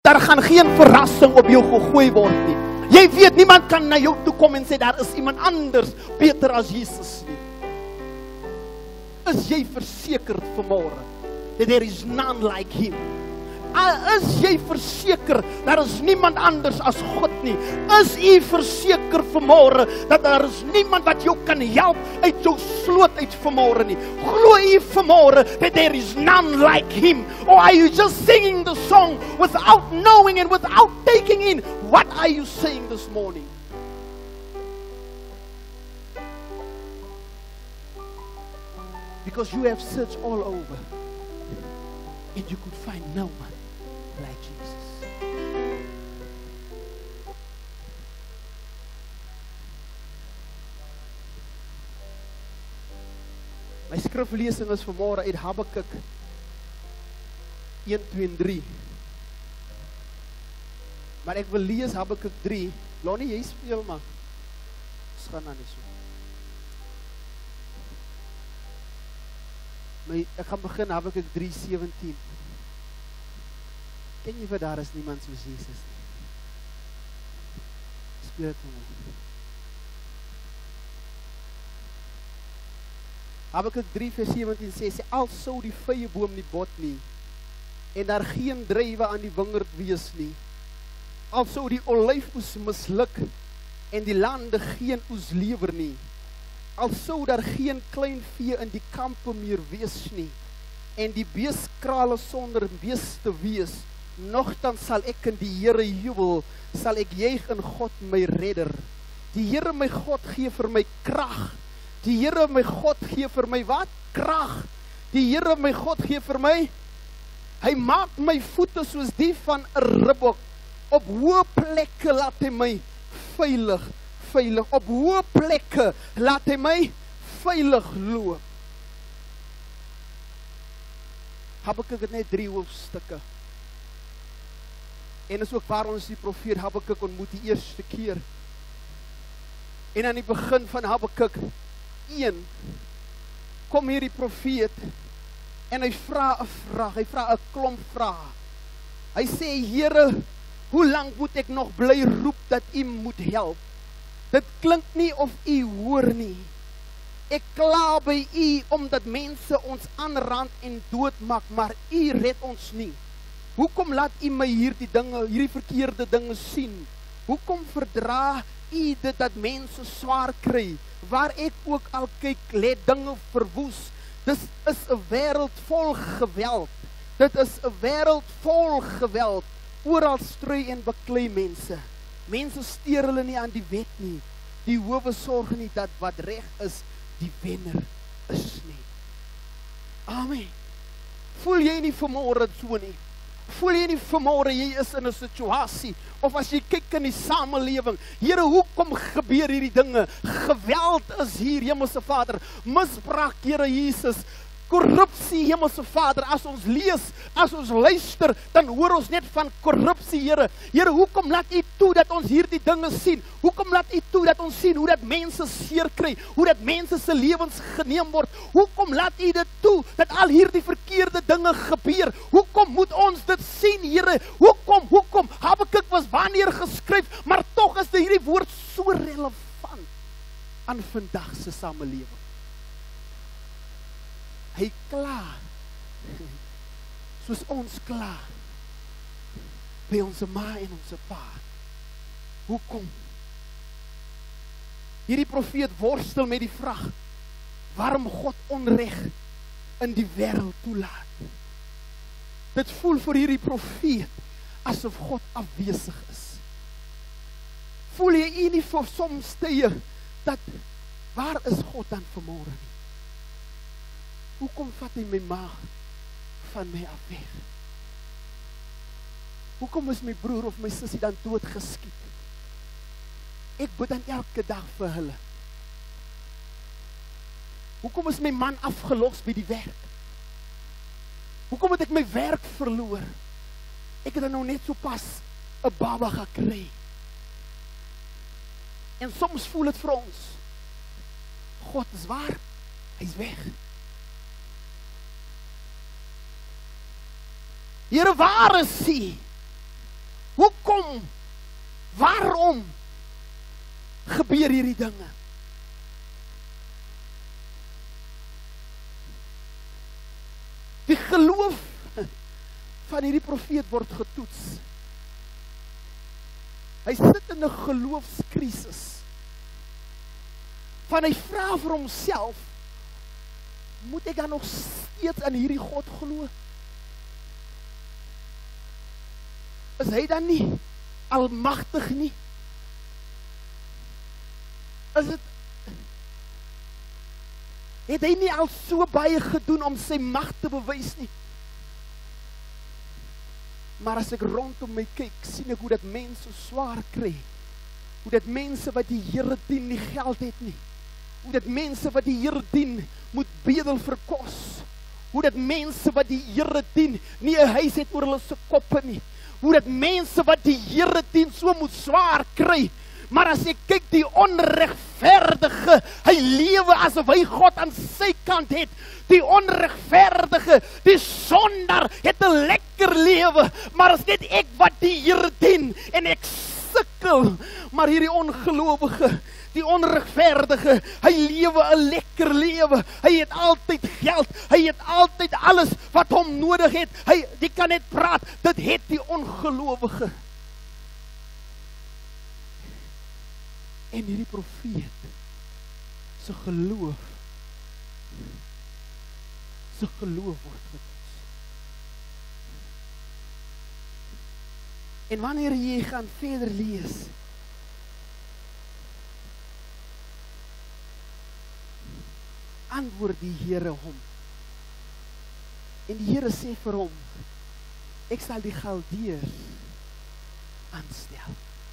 Daar gaan geen verrassing op jou gegooi word nie. Jy weet, niemand kan na jou toe kom en sê, daar is iemand anders beter as Jesus nie. Is jy versekerd vanmôre that there is none like him? Is jy verseker, daar is niemand anders as God nie? Is jy verseker vanmôre, dat daar is niemand wat jou kan help uit jou sloot uit vanmôre nie? Glo jy vanmôre, that there is none like him? Or are you just singing the song without knowing and without taking in, what are you saying this morning? Because you have searched all over, and you could find no one like Jesus. My skriflesing is vanmôre uit Habakuk 1, 2 en 3. Maar ek wil lees Habakuk 3. Lonnie, jy speel maar. Ons gaan nou nie so. Ek gaan begin Habakuk 3:17. Ken jy wat daar is niemand soos Jesus nie? Speel het vir my. Habakuk 3:17 sê, al sou die vyeboom nie bot nie, en daar geen druiwe aan die wingerd wees nie, al sou die olyfoes misluk, en die lande geen oes lewer nie, al sou daar geen klein vee in die kampe meer wees nie, en die beeskrale sonder beeste wees, nogtans sal ek in die Here jubel, sal ek juig in God my redder. Die Here my God gee vir my krag. Die Here my God gee vir my wat? Krag. Die Here my God gee vir my, hy maak my voete soos die van 'n ribbok. Op hoë plekke laat hy my veilig. Op hoë plekke laat hy my veilig loop. Habakuk het net 3 hoofstukke. En is ook waar ons die profeet Habakuk ontmoet die eerste keer. En aan die begin van Habakuk 1 kom hier die profeet en hy vra 'n vraag, hy vra 'n klomp vrae. Hy sê, Here, hoe lank moet ek nog bly roep dat U moet help? Dit klink nie of U hoor nie. Ek kla by U omdat mense ons aanrand en doodmaak, maar U red ons nie. Hoekom laat U my hierdie verkeerde dinge sien? Hoekom verdra U dit dat mense swaar kry? Waar ek ook al kyk, lê dinge verwoes. Dit is 'n wêreld vol geweld. Dit is 'n wêreld vol geweld. Oral stry en beklei mense. Mense steur hulle nie aan die wet nie. Die howe sorg nie dat wat reg is, die wenner is nie. Amen. Voel jy nie vanmôre so nie? Voel jy nie vanmôre jy is in 'n situasie, of as jy kyk in die samelewing, Here, hoekom gebeur hierdie dinge? Geweld is hier, Hemelse Vader. Misbruik, Here Jesus. Korrupsie, Hemelse Vader, as ons lees, as ons luister, dan hoor ons net van korrupsie, Here. Here, hoekom laat U toe dat ons hierdie dinge sien? Hoekom laat U toe dat ons sien hoe dat mense seer kry, hoe dat mense se lewens geneem word? Hoekom laat U dit toe dat al hierdie verkeerde dinge gebeur? Hoekom moet ons dit sien, Here? Hoekom? Habakuk was wanneer geskryf, maar tog is hierdie woord so relevant aan vandag se samelewing. Hy kla, soos ons kla, by ons ma en ons pa. Hoekom? Hierdie profeet worstel met die vraag, waarom God onreg in die wêreld toelaat. Dit voel vir hierdie profeet, asof God afwesig is. Voel jy nie vir soms tye, dat, waar is God dan vanmôre nie? Hoekom vat hy my ma van my af weg? Hoekom is my broer of my sussie dan doodgeskiet? Ek bid dan elke dag vir hulle. Hoekom is my man afgelos by die werk? Hoekom het ek my werk verloor? Ek het dan nou net so pas 'n baba gekry. En soms voel dit vir ons, God is waar, hy's weg. Here, waar is U? Waarom gebeur hierdie dinge? Die geloof van hierdie profeet word getoets. Hy sit in 'n geloofskrisis. Van hy vra vir homself, moet ek dan nog steeds aan hierdie God glo? Is hy dan nie almagtig nie? Het hy nie al so baie gedoen om sy mag te bewys nie? Maar as ek rondom my kyk, sien ek hoe dat mense swaar kry. Hoe dat mense wat die Here dien nie geld het nie. Hoe dat mense wat die Here dien moet bedel vir kos. Hoe dat mense wat die Here dien nie 'n huis het oor hulle se koppe nie. Hoe dat mense wat die Here dien so moet swaar kry. Maar as ek kyk die onregverdige, hy lewe asof hy God aan sy kant het. Die onregverdige, die sondaar het 'n lekker lewe, maar as net ek wat die Here dien en ek sukkel, maar hierdie ongelowige, die onregverdige, hy lewe 'n lekker lewe. Hy het altyd geld, hy het altyd alles wat hom nodig het. Jy kan net praat, dit het die ongelowige. En hierdie profeet se geloof word getoets. En wanneer jy gaan verder lees, antwoord die Here hom. En die Here sê vir hom, ek sal die Galdeërs aanstel.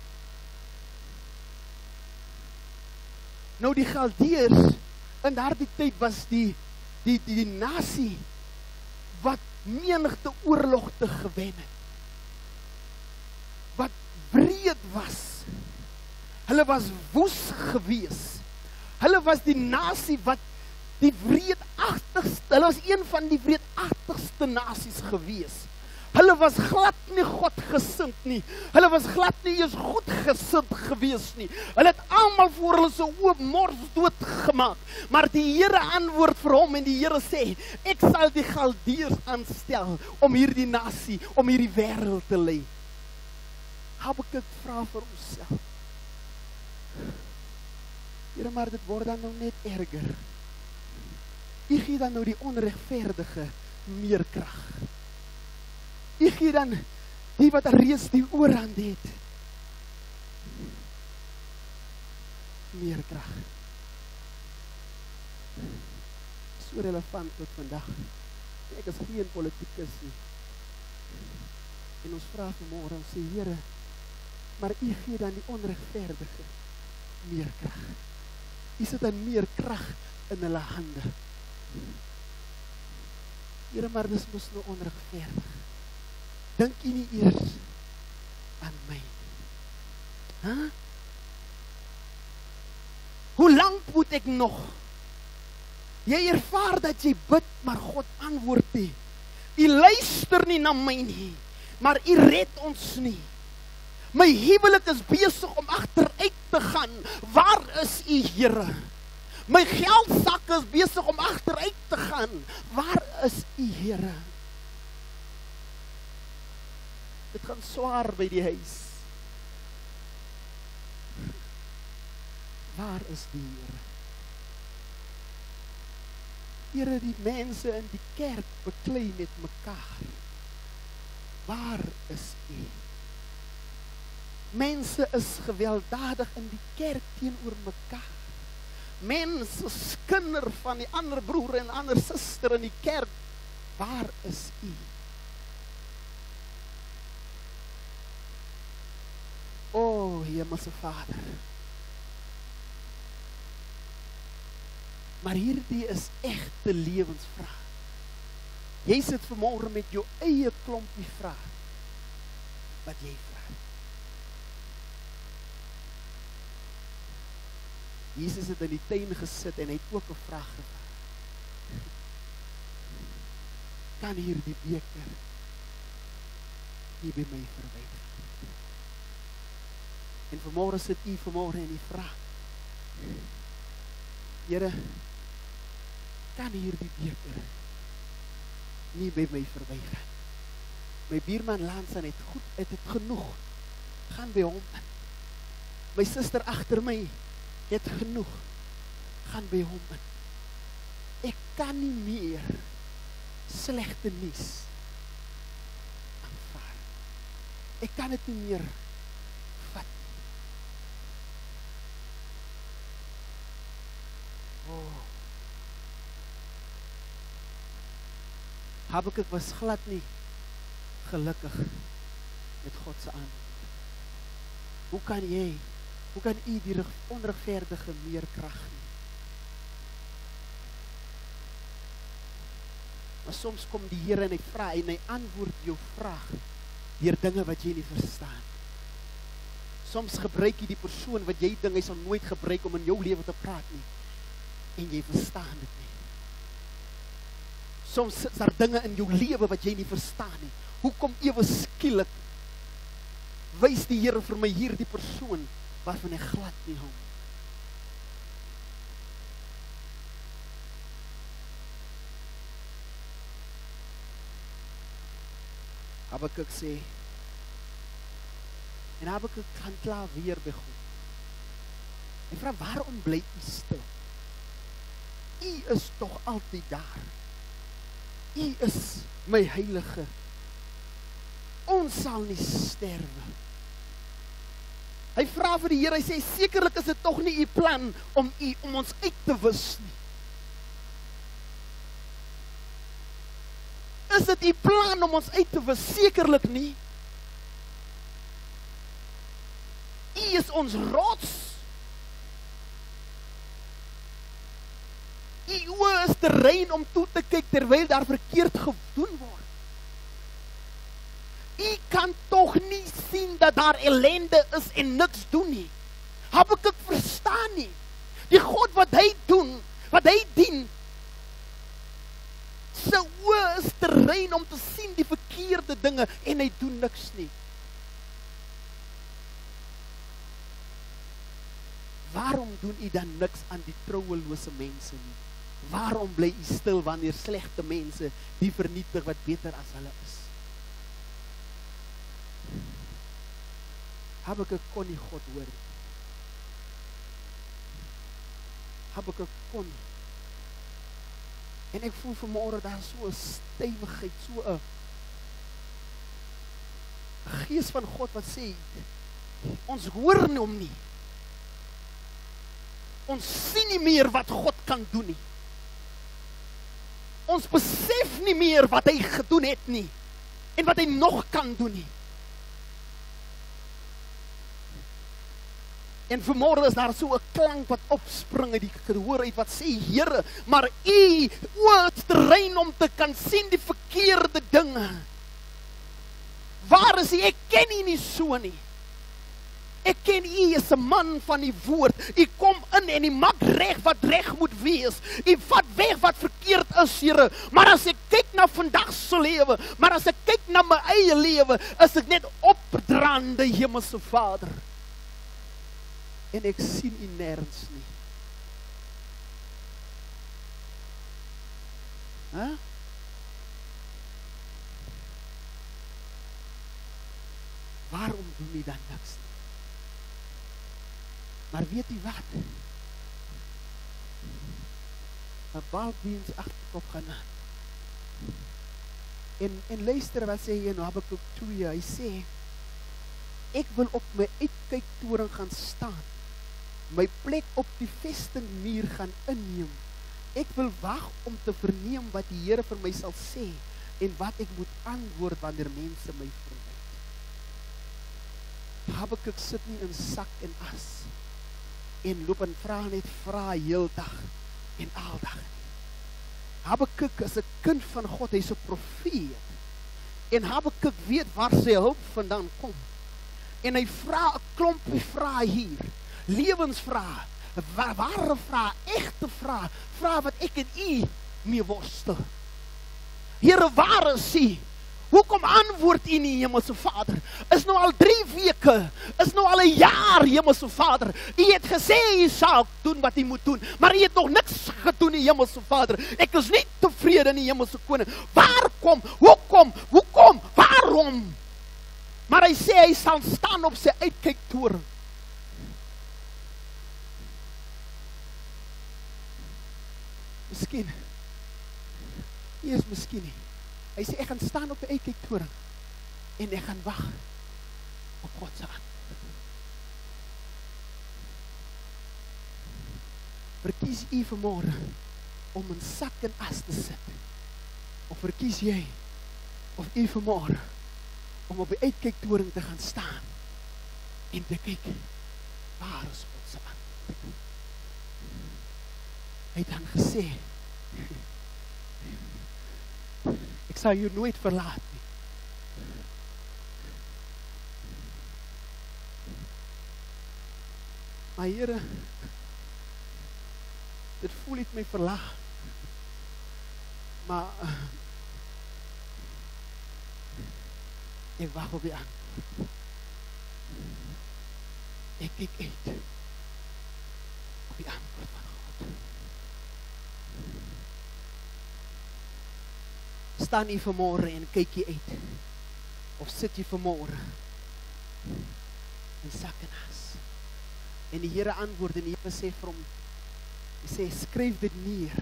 Nou die Galdeërs, in daardie tyd was die nasie wat menigte oorlogte gewen het. Wat breed was. Hulle was woes gewees. Hulle was die nasie wat die wreedagtigste, hulle was een van die wreedagtigste nasies gewees. Hulle was glad nie God gesind nie. Hulle was glad nie eens goed gesind gewees nie. Hulle het almal voor hulle se oop mors dood gemaak. Maar die Here antwoord vir hom en die Here sê, ek sal die Galdeërs aanstel om hierdie nasie, om hierdie wêreld te lei. Habakuk vra vir homself, Here, maar dit word dan nou net erger. U gee dan nou die onregverdige meer krag. U gee dan die wat reeds die oorhand het meer krag. So relevant tot vandag. Ek is geen politikus nie. En ons vra vanmôre, ons sê, Here, maar U gee dan die onregverdige meer krag. U sit dan meer krag in hulle hande. Here, maar dis mos nou onregverdig. Dink U nie eers aan my? Hoe lank moet ek nog? Jy ervaar dat jy bid, maar God antwoord nie. U luister nie na my nie, maar U red ons nie. My huwelik is besig om agteruit te gaan. Waar is U, Here? My geldsak is besig om agteruit te gaan. Waar is U, Here? Dit gaan swaar by die huis. Waar is die Here? Here, die mense in die kerk beklei met mekaar. Waar is U? Mense is gewelddadig in die kerk teenoor mekaar. Mense skinder van die ander broer en ander suster in die kerk. Waar is U? O, Hemelse Vader. Maar hierdie is egte lewensvraag. Jy sit vanmôre met jou eie klompie vrae wat jy vra. Jesus het in die tuin gesit en hy het ook 'n vraag gevra. Kan hierdie beker nie by my verwyder? En vanmorgen sit u vanmorgen en u vra, Here, kan hierdie beker nie by my verbygaan. My buurman Lansan het genoeg, gaan by hom in. My suster agter my het genoeg, gaan by hom in. Ek kan nie meer slegte nuus aanvaar. Ek kan dit nie meer vat. Habakuk was glad nie gelukkig met God se aanbod. Hoe kan u die onregverdige meer krag nie? Maar soms kom die Here en hy vra en hy antwoord jou vraag deur dinge wat jy nie verstaan. Soms gebruik jy die persoon wat jy dink hy sal nooit gebruik om in jou lewe te praat nie. En jy verstaan dit nie. Soms is daar dinge in jou lewe wat jy nie verstaan nie. Hoekom ewe skielik wys die Here vir my hierdie persoon waarvan hy glad nie hou? Habakuk sê, en Habakuk gaan klaar weer by God. En vra, waarom bly u stil? U is tog altyd daar. U is my heilige. Ons sal nie sterwe. Hy vra vir die Here, hy sê, sekerlik is dit tog nie u plan om ons uit te wis nie. Is dit u plan om ons uit te wis? Sekerlik nie. U is ons rots. U oë is te rein om toe te kyk terwyl daar verkeerd gedoen word. U kan tog nie sien dat daar ellende is en niks doen nie. Habakuk verstaan nie. Die God wat hy doen, wat hy dien, sy oë is te rein om te sien die verkeerde dinge en hy doen niks nie. Waarom doen u dan niks aan die trouelose mense nie? Waarom bly u stil wanneer slegte mense die vernietig wat beter as hulle is? Habakuk kon nie God hoor nie. Habakuk kon nie. En ek voel vanmôre daar so 'n stewigheid, so 'n gees van God wat sê, ons hoor nie hom nie. Ons sien nie meer wat God kan doen nie. Ons besef nie meer wat hy gedoen het nie en wat hy nog kan doen nie. En vanmôre is daar so 'n klank wat opspring uit die gehoor uit wat sê, Here, maar u oë te rein om te kan sien die verkeerde dinge. Waar is u? Ek ken u nie so nie. Ek ken u as 'n man van die woord. U kom in en u maak reg wat reg moet wees. U vat weg wat verkeerd is, Here. Maar as ek kyk na vandag se lewe, maar as ek kyk na my eie lewe, is ek net opdraande Hemelse Vader. En ek sien u nêrens nie. Huh? Waarom doen u dan niks nie? Maar weet u wat? 'n balkbeens agterkop gaan aan. En luister wat sê hy in Habakuk 2, hy sê, ek wil op my uitkyktoring gaan staan, my plek op die vestingmuur gaan inneem. Ek wil wag om te verneem wat die Here vir my sal sê en wat ek moet antwoord wanneer mense my verwyd. Habakuk sit nie in sak en as en loop en vra heeldag en aldag. Habakuk is 'n kind van God, hy's 'n profeet. En Habakuk weet waar sy hulp vandaan kom. En hy vra 'n klompie vrae hier. Lewensvrae, ware vrae, egte vrae, vrae wat ek en u mee worstel. Here, waar is u? Hoekom antwoord u nie, Hemelse Vader? Is nou al 3 weke, is nou al 1 jaar, Hemelse Vader. U het gesê u sal doen wat u moet doen, maar u het nog niks gedoen nie, Hemelse Vader. Ek is nie tevrede nie, Hemelse Koning. Hoekom, waarom? Maar hy sê hy sal staan op sy uitkyktoring. Miskien, nie is miskien nie. Hy sê, ek gaan staan op die uitkyktoring en ek gaan wag op God se antwoord. Verkies u vanmôre om in sak en as te sit? Of verkies jy, of u vanmôre, om op die uitkyktoring te gaan staan en te kyk, waar is God se antwoord? Hy het dan gesê, ek sal jou nooit verlaat nie. Maar Here, dit voel het my verlaat. Maar ek wag op die antwoord. Ek kyk uit op die antwoord van God. Staan jy vanmôre en kyk jy uit? Of sit jy vanmôre in sak en as? En die Here antwoord en die Here sê vir hom, hy sê, skryf dit neer.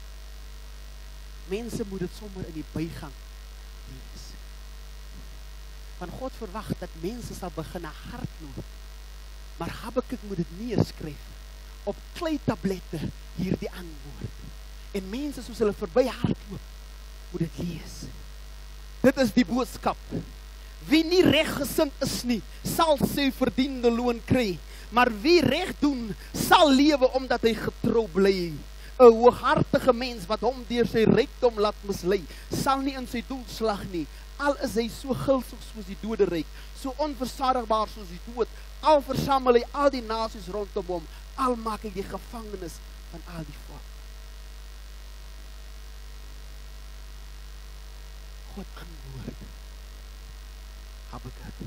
Mense moet dit sommer in die bygang lees. Want God verwag dat mense sal begin hardloop, maar Habakuk moet dit neerskryf op kleitablette, hierdie antwoord. En mense soos hulle verby hardloop, moet dit lees. Dit is die boodskap. Wie nie reggesind is nie, sal sy verdiende loon kry. Maar wie reg doen, sal lewe omdat hy getrou bly. 'n hooghartige mens wat hom deur sy rykdom laat mislei, sal nie in sy doel slag nie. Al is hy so gulsig soos die doderyk, so onversadigbaar soos die dood. Al versamel hy al die nasies rondom hom, al maak hy die gevangenes van al die volk. God antwoord Habakuk.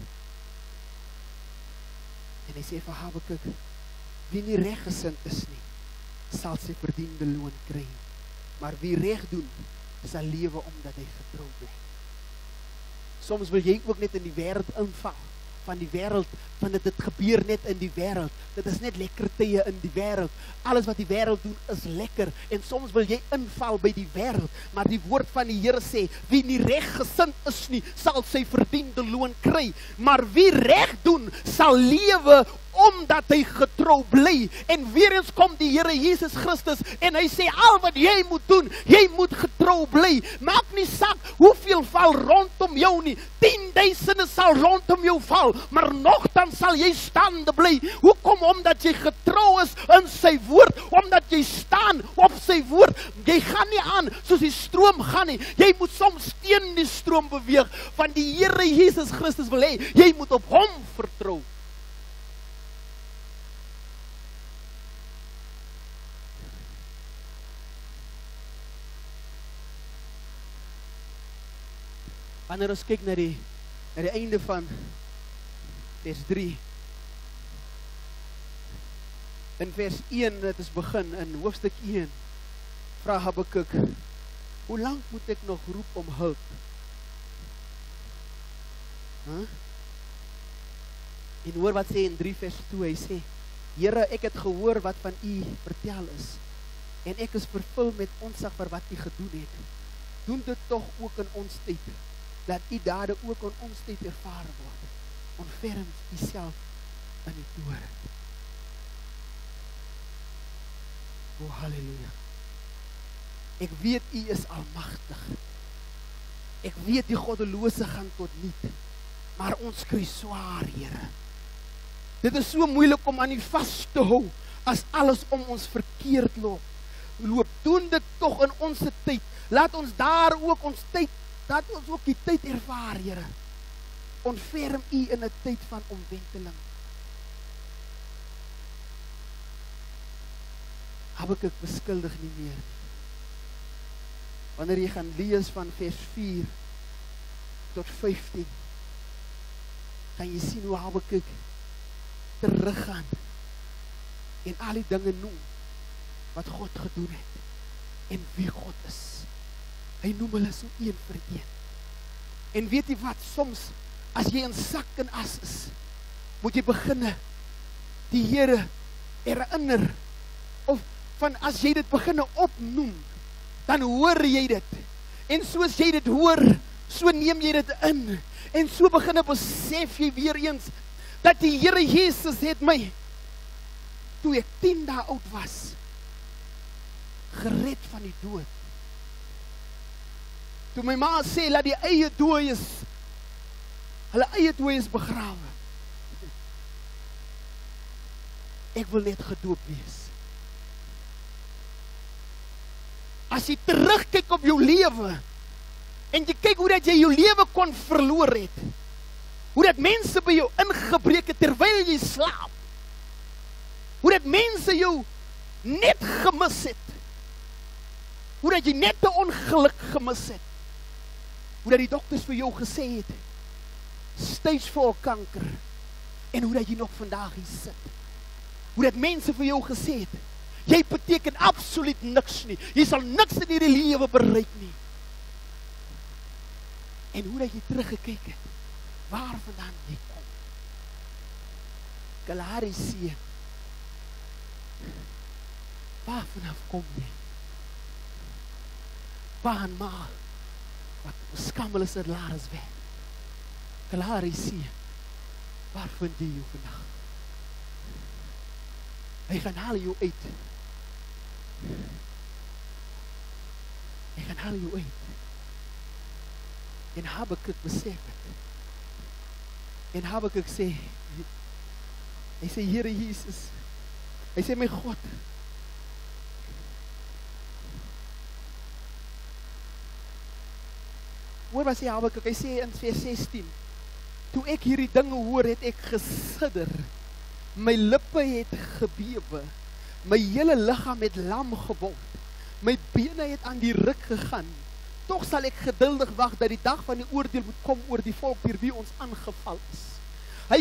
En hy sê vir Habakuk, wie nie reggesind is nie, sal sy verdiende loon kry. Maar wie reg doen, sal lewe omdat hy getrou bly. Soms wil jy ook net in die wêreld inval, van die wêreld, want dit gebeur net in die wêreld. Dit is net lekker tye in die wêreld. Alles wat die wêreld doen is lekker, en soms wil jy inval by die wêreld, maar die woord van die Here sê, wie nie reggesind is nie, sal sy verdiende loon kry, maar wie reg doen, sal lewe omdat hy getrou bly. En weer eens kom die Here Jesus Christus en hy sê, al wat jy moet doen, jy moet getrou bly. Maak nie saak hoeveel val rondom jou nie, 10.000 sal rondom jou val, maar nogtans sal jy staande bly. Hoekom? Omdat jy getrou is in sy woord, omdat jy staan op sy woord. Jy gaan nie aan soos die stroom gaan nie, jy moet soms teen die stroom beweeg, want die Here Jesus Christus wil hê, jy moet op hom vertrou. Wanneer ons kyk na die einde van vers 3, in vers 1, het is begin, in hoofstuk 1, vra Habakuk, hoe lang moet ek nog roep om hulp? En hoor wat sê in 3 vers 2, hy sê, Here, ek het gehoor wat van u vertel is, en ek is vervul met ontzag vir wat u gedoen het. Doen dit tog ook in ons tyd, dat u dade ook in ons tyd ervare word. Ontferm u self in die toren. O, halleluja. Ek weet u is almagtig. Ek weet die goddelose gaan tot niet, maar ons kry swaar, Here. Dit is so moeilik om aan u vas te hou, as alles om ons verkeerd loop. Doen dit tog in ons tyd. Laat ons daar ook ons tyd, dat ons ook die tyd ervaar, Here. Ontferm u in 'n tyd van omwenteling. Habakuk beskuldig nie meer. Wanneer jy gaan lees van vers 4 tot 15, gaan jy sien hoe Habakuk teruggaan en al die dinge noem wat God gedoen het en wie God is. Hy noem hulle so een vir een. En weet jy wat, soms as jy in sak en as is, moet jy beginne die Here herinner, of van as jy dit beginne opnoem, dan hoor jy dit. En soos jy dit hoor, so neem jy dit in. En so beginne besef jy weer eens, dat die Here Jesus het my, toe ek 10 dae oud was, gered van die dood. Toe my ma sê, laat die eie dooies, hulle eie dooies begrawe. Ek wil net gedoop wees. As jy terugkyk op jou lewe, en jy kyk hoe dat jy jou lewe kon verloor het, hoe dat mense by jou ingebreek het terwyl jy slaap, hoe dat mense jou net gemis het, hoe dat jy net 'n ongeluk gemis het, hoe dat die dokters vir jou gesê het, stage 4 kanker, en hoe dat jy nog vandag hier sit, hoe dat mense vir jou gesê het, jy beteken absoluut niks nie, jy sal niks in hierdie lewe bereik nie, en hoe dat jy teruggekyk het, waar vandaan jy kom, Kalahari seun, waar vanaf kom jy, pa en ma, wat skammel is het laar is weg, Kalahari seun, waar vind jy jou vandag, hy gaan haal jou uit, hy gaan haal jou uit, en Habakuk besef het, en Habakuk sê, hy sê, Here Jesus, hy sê, my God, hoor wat sê Habakuk, hy sê in vers 16, toe ek hierdie dinge hoor, het ek gesidder, my lippe het gebewe, my hele liggaam het lam geword, my bene het aan die ruk gegaan, toch sal ek geduldig wag dat die dag van die oordeel moet kom oor die volk deur wie ons aangeval is. Hy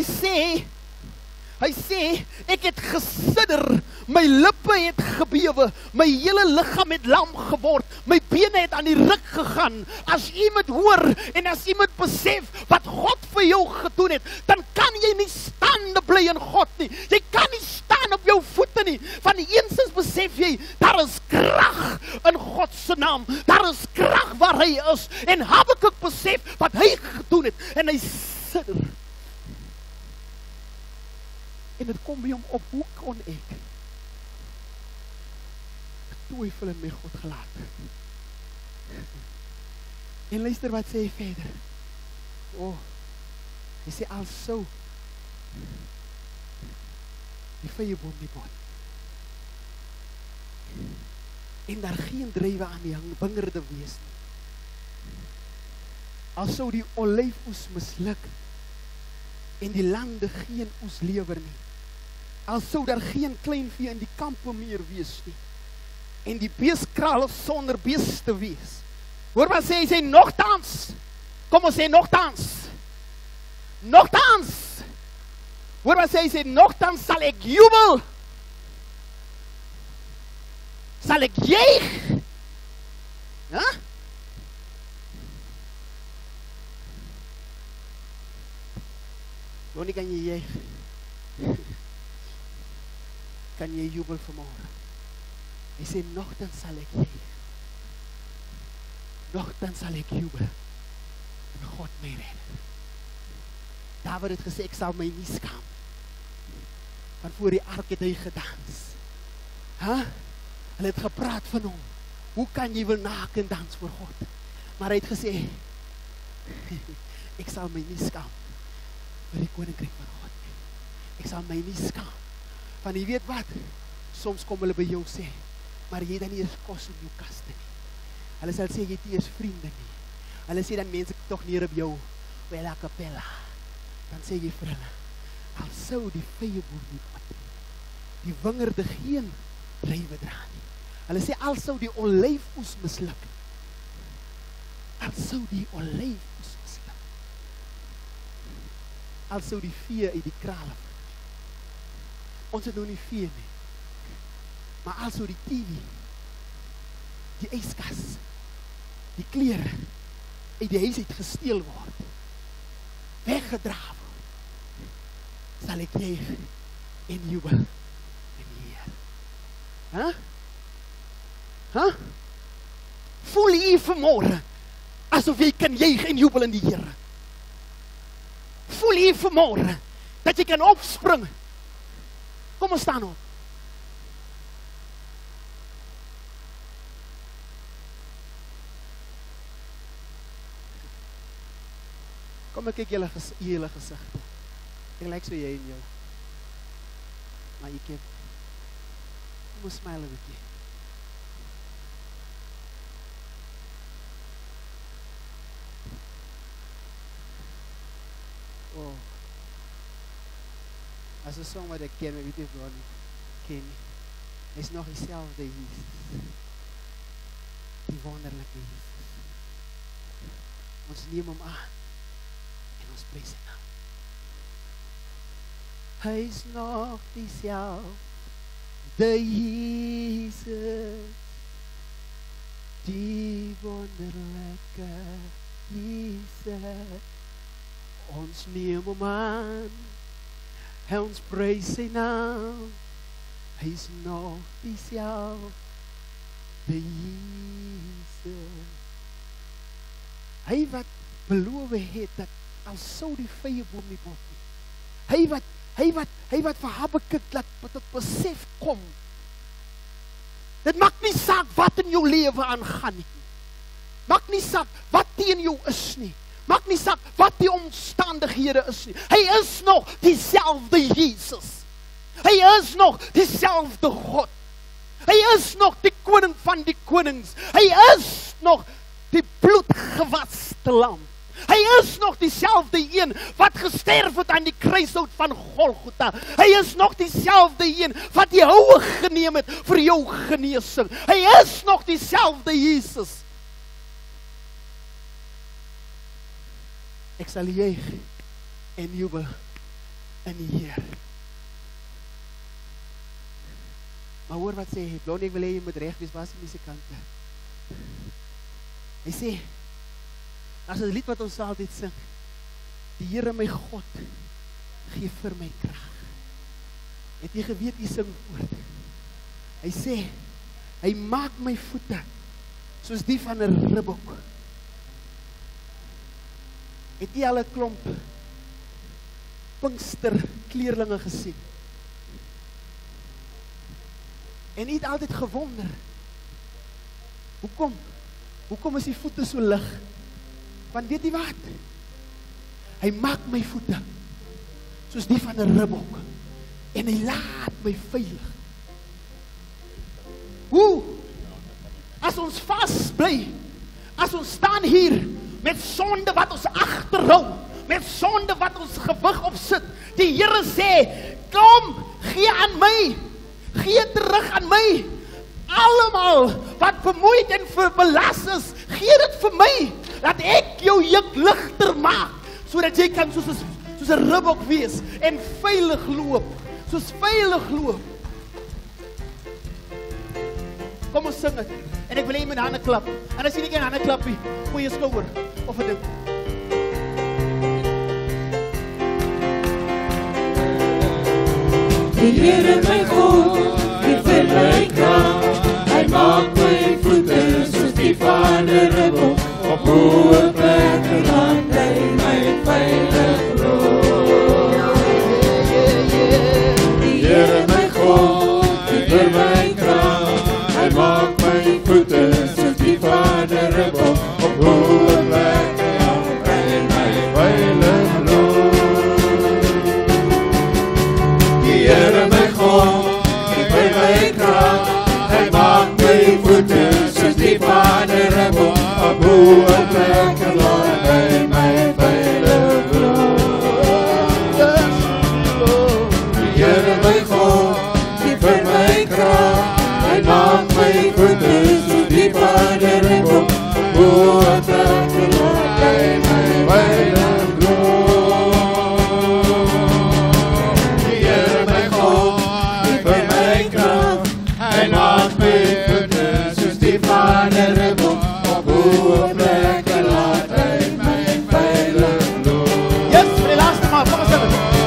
sê, ek het gesidder, my lippe het gebewe, my hele liggaam het lam geword, my bene het aan die ruk gegaan. As jy moet hoor, en as jy moet besef, wat God vir jou gedoen het, dan kan jy nie staande bly in God nie, jy kan nie staan op jou voete nie, van die eensins besef jy, daar is krag in God se naam, daar is krag waar hy is, en Habakuk besef, wat hy gedoen het, en hy sidder, en het kom by hom op, hoe kon ek twyfel in my God gelaat? En luister wat sê hy verder. Hy sê also, die vyeboom nie bot, en daar geen drywe aan die wingerde wees nie. Also die olyfoes misluk, en die lande geen oes lewer nie. Al sou daar geen kleinvee in die kampe meer wees nie, en die beeskrale sonder beeste wees. Hoor wat sê hy, sê nogtans, kom ons sê nogtans, hoor wat sê hy, sê nogtans sal ek jubel, sal ek juig, ja? Wanneer kan jy juig? Kan jy jubel vanmorgen? Hy sê, nogtans sal ek juig. Nogtans sal ek jubel. En God my red. David het gesê, ek sal my nie skaam. Want voor die ark het hy gedans. Hulle het gepraat van hom. Hoe kan jy wil naken dans voor God? Maar hy het gesê, ek sal my nie skaam vir die koninkryk van God nie. Ek sal my nie skaam. Van jy weet wat, soms kom hulle by jou sê, maar jy dan nie eens kos in jou kaste nie. Hulle sal sê, jy het nie eens vriende nie. Hulle sê dan mense toch neer op jou, wel a capella. Dan sê jy vir hulle, al sou die vyeboom nie bot, die wingerde geen drywe dra nie. Hulle sê, al sou die olyfoes misluk, al sou die olyfoes misluk, al sou die vee uit die krale. Ons het nou nie vee nie. Maar al sou die TV, die yskas, die klere uit die huis uit gesteel word, weggedra word, sal ek juig en jubel in die Here. Huh? Voel jy vanmorgen asof jy kan juig en jubel in die Here? Voel jy vanmorgen dat jy kan opspring? Kom ons staan op. Kom ek kyk julle gesigte. Ek lyk so jy en jou. Maar jy kan moet smile 'n bietjie. Oh. As 'n song wat ek ken, maar weet nie of jy ken nie. Hy's nog dieselfde Jesus. Die wonderlike Jesus. Ons neem hom aan. En ons prys sy naam. Hy's nog dieselfde Jesus. Die wonderlike Jesus. Ons neem hom aan. En ons prys sy naam. Hy's nog dieselfde Jesus. Hy wat beloof het dat al sou die vye boom nie bot nie. Hy wat vir Habakuk laat tot besef kom. Dit maak nie saak wat in jou lewe aangaan nie. Maak nie saak wat teen jou is nie. Maak nie saak wat die omstandighede is nie. Hy is nog dieselfde Jesus. Hy is nog dieselfde God. Hy is nog die koning van die konings. Hy is nog die bloedgewaste lam. Hy is nog dieselfde een wat gesterf het aan die kruishout van Golgotha. Hy is nog dieselfde een wat die houe geneem het vir jou genesing. Hy is nog dieselfde Jesus. Ek sal juig en jubel in die Heer. Maar hoor wat sê hy, Blondie, ek wil hê jy moet reg wees, waar is die musikante? Hy sê, as 'n lied wat ons altyd sing, die Here my God gee vir my krag. Het jy geweet jy sing woord? Hy sê, hy maak my voete soos die van 'n ribbok. Het jy al 'n klomp Pinkster kleerlinge gesien? En jy het altyd gewonder, hoekom is die voete so lig? Want weet jy wat? Hy maak my voete soos die van 'n ribbok en hy laat my veilig. Hoe? As ons vasbly, as ons staan hier met sonde wat ons agterhou, met sonde wat ons gewig opsit, die Here sê, kom, gee aan my, gee terug aan my, almal wat vermoeid en verbelas is, gee dit vir my, laat ek jou juk ligter maak, sodat jy kan soos 'n ribbok wees, en veilig loop, soos veilig loop. Kom ons sing het, en ek wil jy met hande klap, en as jy nie kan hande klap nie, goeie skouer, of 'n ding. Die Here my God, die vir my krag, hy maak my voete soos die van 'n ribbok, op hoë plekke laat hy my veilig loop. Die Here my God, die vir my krag, hy maak my voete soos die van 'n ribbok, op hoë plekke laat hy my veilig loop. Die Here my God, die vir my krag, hy maak my voete soos die van 'n ribbok, op hoë plekke laat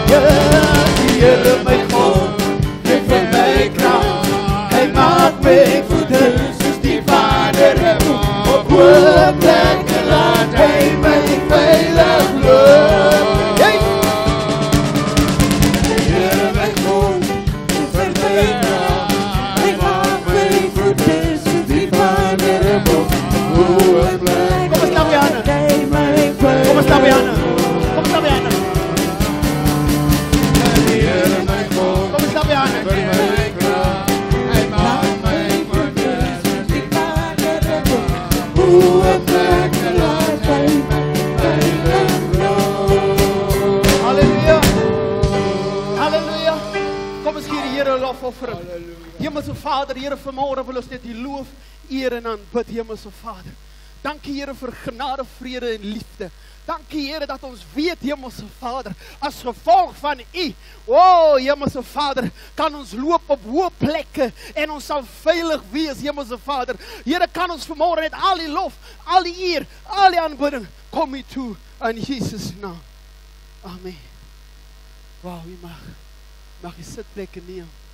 die Here my God, gee vir my krag. Hy maak my voete soos die Vader op hoë plekke laat hy my veilig loop. Die Here my God, gee vir my krag. Hy maak my voete soos die Vader op hoë plekke Kom ons staan by hande. laat hy my veilig Kom ons staan by hande. Kom ons staan by hande. Die Here my God, Kom ons staan by hande. vir my krag. Hy maak my voete soos die Vader op hoë plekke laat hy my veilig loop. Halleluja. Halleluja. Kom ons gee die Here 'n lofoffering. Hemelse Vader, Here, vanmôre wil ons net U loof, eer en aanbid, Hemelse Vader. Dankie Here vir genade, vrede en liefde. Dankie Here dat ons weet, Hemelse Vader, as gevolg van U, Hemelse Vader, kan ons loop op hoë plekke en ons sal veilig wees, Hemelse Vader. Here, kan ons vanmôre net al die lof, al die eer, al die aanbidding kom U toe in Jesus naam. Amen. Wauw, U mag U sitplekke neem.